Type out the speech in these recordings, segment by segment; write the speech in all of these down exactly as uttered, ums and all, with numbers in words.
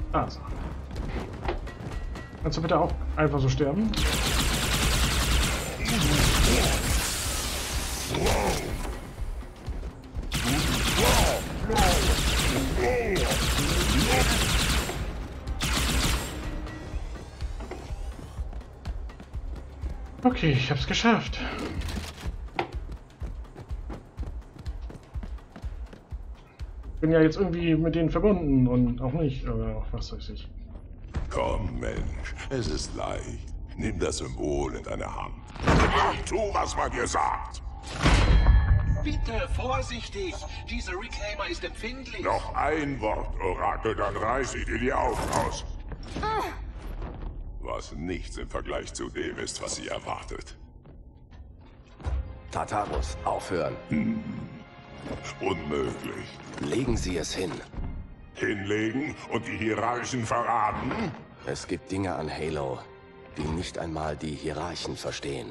Also. Kannst du bitte auch einfach so sterben? Okay, ich hab's geschafft. Bin ja jetzt irgendwie mit denen verbunden und auch nicht, aber auch was weiß ich. Komm, Mensch, es ist leicht. Nimm das Symbol in deine Hand. Tu, was man dir sagt. Bitte, vorsichtig! Dieser Reclaimer ist empfindlich. Noch ein Wort, Orakel, dann reiß ich dir die Augen aus. Was nichts im Vergleich zu dem ist, was sie erwartet. Tartarus, aufhören. Hm. Unmöglich. Legen Sie es hin. Hinlegen und die Hierarchen verraten? Es gibt Dinge an Halo, die nicht einmal die Hierarchen verstehen.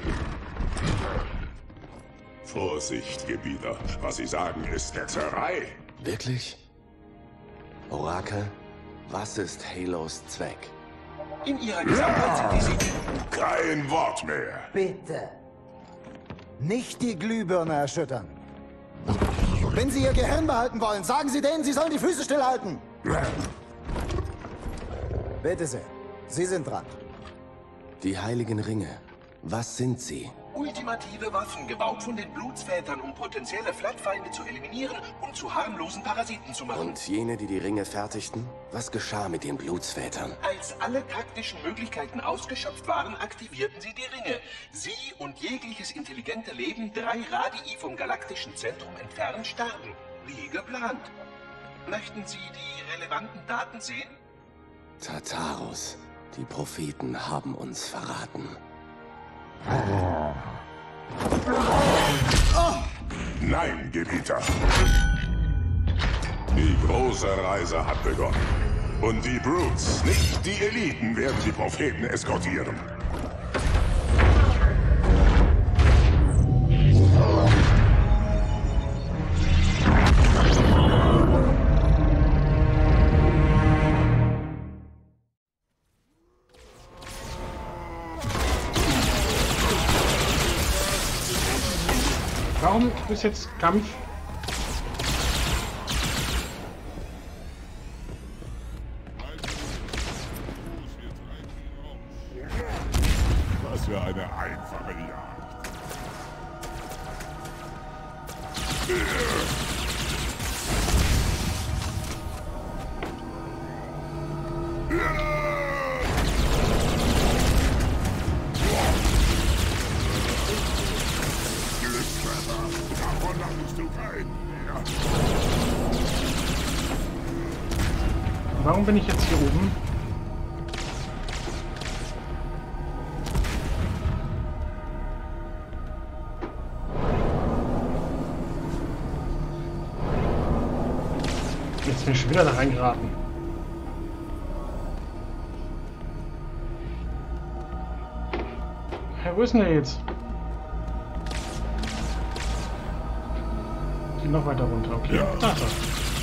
Vorsicht, Gebieter. Was Sie sagen, ist Hetzerei. Wirklich? Orakel, was ist Halos Zweck? In ihrer Gesamtheit sind die Sie... Kein Wort mehr. Bitte. Nicht die Glühbirne erschüttern. Wenn Sie Ihr Gehirn behalten wollen, sagen Sie denen, Sie sollen die Füße stillhalten. Bitte sehr. Sie sind dran. Die Heiligen Ringe. Was sind sie? Ultimative Waffen, gebaut von den Blutsvätern, um potenzielle Flatfeinde zu eliminieren und zu harmlosen Parasiten zu machen. Und jene, die die Ringe fertigten? Was geschah mit den Blutsvätern? Als alle taktischen Möglichkeiten ausgeschöpft waren, aktivierten sie die Ringe. Sie und jegliches intelligente Leben drei Radii vom galaktischen Zentrum entfernt starben. Wie geplant. Möchten Sie die relevanten Daten sehen? Tartarus, die Propheten haben uns verraten. Nein, Gebieter. Die große Reise hat begonnen. Und die Brutes, nicht die Eliten, werden die Propheten eskortieren. Warum ist jetzt Kampf? Was für eine einfache Jagd. Davon lassest du keinen mehr. Warum bin ich jetzt hier oben? Jetzt bin ich schon wieder da reingeraten. Hä, wo ist denn der jetzt? Geht noch weiter runter, okay. Ja. Da ist er.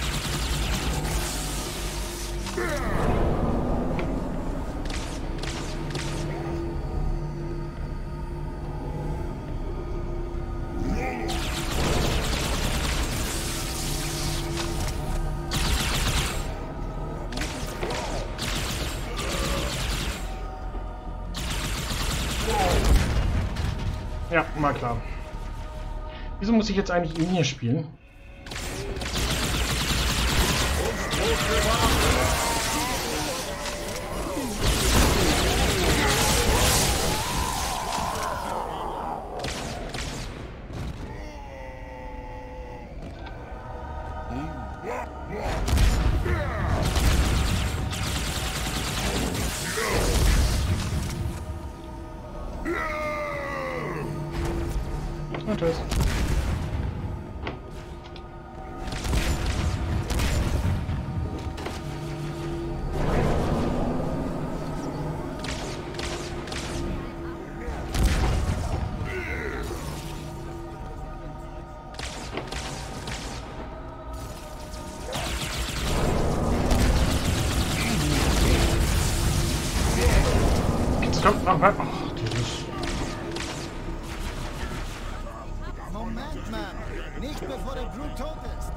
Ja, mal klar. Wieso muss ich jetzt eigentlich ihn hier spielen? Und tschüss. komm, mach mal. Ach, dieses... Moment, Mann. Nicht bevor der Brute tot ist.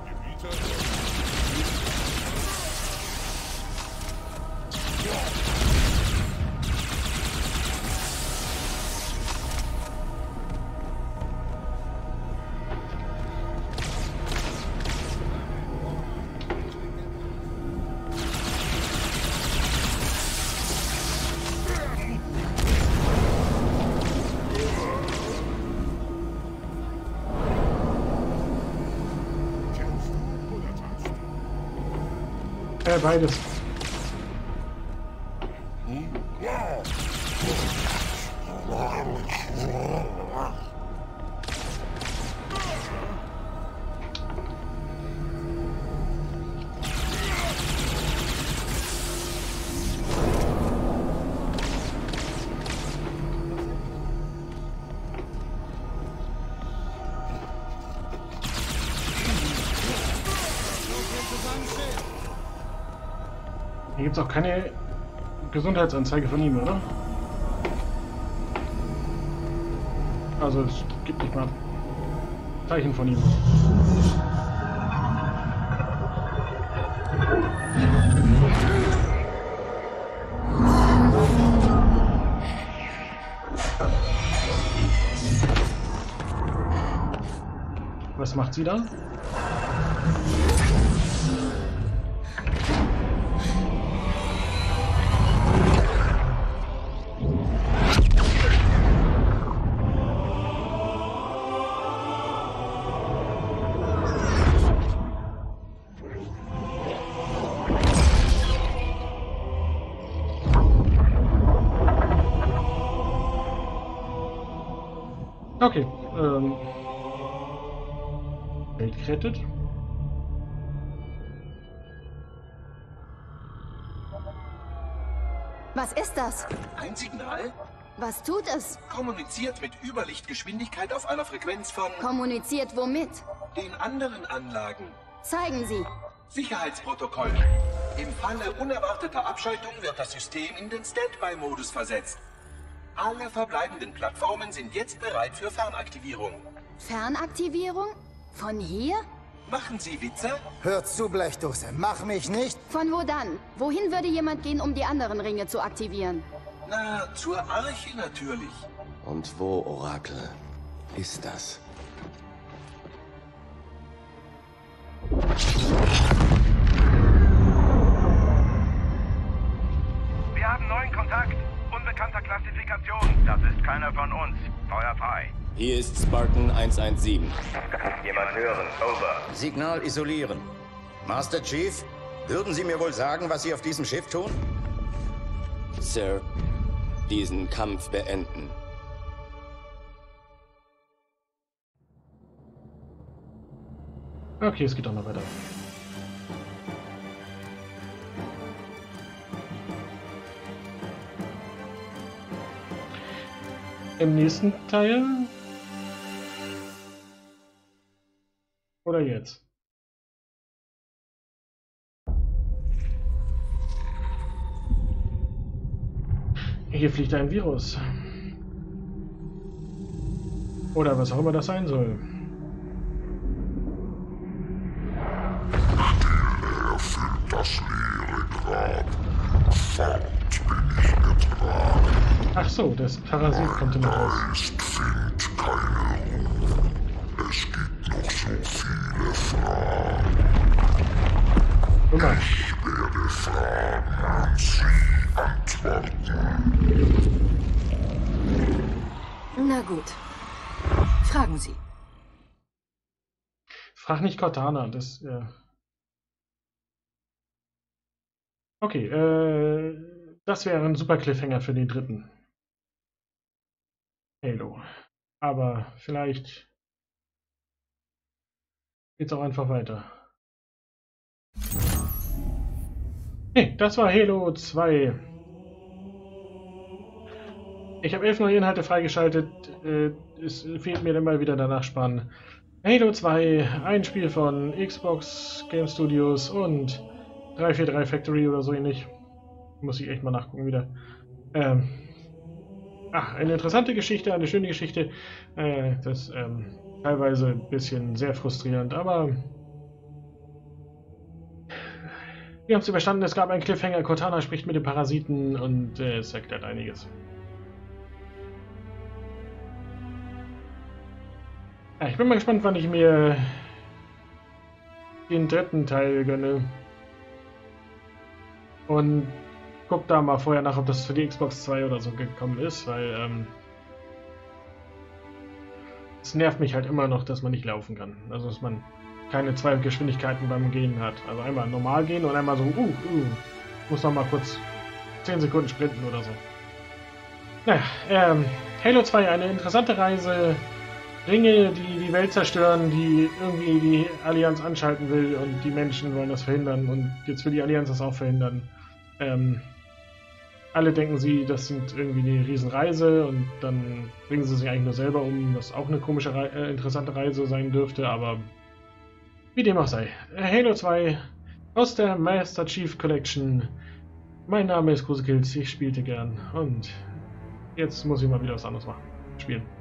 Äh, beides. Hier gibt es auch keine Gesundheitsanzeige von ihm, oder? Also es gibt nicht mal Zeichen von ihm. Was macht sie da? Okay, ähm... Welt gerettet. Was ist das? Ein Signal Was tut es? kommuniziert mit Überlichtgeschwindigkeit auf einer Frequenz von Kommuniziert womit? den anderen Anlagen. Zeigen Sie. Sicherheitsprotokoll. Im Falle unerwarteter Abschaltung wird das System in den Standby-Modus versetzt. Alle verbleibenden Plattformen sind jetzt bereit für Fernaktivierung. Fernaktivierung? Von hier? Machen Sie Witze? Hör zu, Blechdose. Mach mich nicht. Von wo dann? Wohin würde jemand gehen, um die anderen Ringe zu aktivieren? Na, zur Arche natürlich. Und wo, Orakel, ist das? Wir haben neuen Kontakt. Unbekannter Klassifikation. Das ist keiner von uns. Feuer frei. Hier ist Spartan eins eins sieben. Jemand hören. Over. Signal isolieren. Master Chief, würden Sie mir wohl sagen, was Sie auf diesem Schiff tun? Sir, diesen Kampf beenden. Okay, es geht auch noch weiter. Im nächsten Teil? Oder jetzt? Hier fliegt ein Virus. Oder was auch immer das sein soll. Erfüllt das leere Grab. Fort bin ich getragen. Ach so, das Parasit kommt immer raus. Geist findet keine Ruhe. Es gibt noch so viele Fragen. Guck mal. Ich werde fragen und Sie antworten. Na gut. Fragen Sie. Frag nicht Cortana, das... Äh okay, äh... das wäre ein super Cliffhanger für den dritten Halo. Aber vielleicht geht's auch einfach weiter. Nee, das war Halo zwei. Ich habe elf neue Inhalte freigeschaltet. Äh, es fehlt mir dann mal wieder der Nachspann. Halo zwei, ein Spiel von Xbox Game Studios und drei vier drei Factory oder so ähnlich. Muss ich echt mal nachgucken wieder. Ähm, ach, eine interessante Geschichte, eine schöne Geschichte. Äh, das ähm, teilweise ein bisschen sehr frustrierend, aber wir haben es überstanden. Es gab einen Cliffhanger. Cortana spricht mit den Parasiten und äh, es erklärt einiges. Ja, ich bin mal gespannt, wann ich mir den dritten Teil gönne. Und guck da mal vorher nach, ob das für die Xbox zwei oder so gekommen ist, weil ähm, es nervt mich halt immer noch, dass man nicht laufen kann. Also dass man keine zwei Geschwindigkeiten beim Gehen hat. Also einmal normal gehen und einmal so, uh, uh, muss noch mal kurz zehn Sekunden sprinten oder so. Naja, ähm, Halo zwei, eine interessante Reise. Ringe, die die Welt zerstören, die irgendwie die Allianz anschalten will und die Menschen wollen das verhindern und jetzt will die Allianz das auch verhindern. Ähm, alle denken sie, das sind irgendwie eine Riesenreise und dann bringen sie sich eigentlich nur selber um, was auch eine komische, äh, interessante Reise sein dürfte, aber wie dem auch sei. Halo zwei aus der Master Chief Collection. Mein Name ist Krusekills, ich spielte gern und jetzt muss ich mal wieder was anderes machen. Spielen.